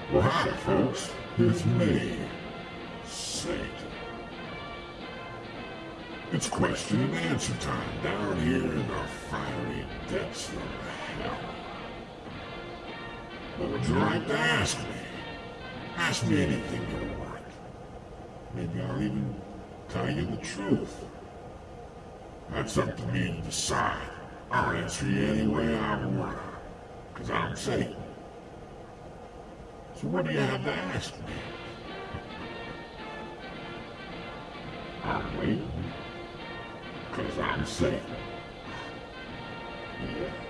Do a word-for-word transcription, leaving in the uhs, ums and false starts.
Well, hi, folks. It's me, Satan. It's question and answer time down here in the fiery depths of hell. What would you like to ask me? Ask me anything you want. Maybe I'll even tell you the truth. That's up to me to decide. I'll answer you any way I want. Because I'm Satan. So what do you have to ask me? I'm waiting. Because I'm Satan. Yeah.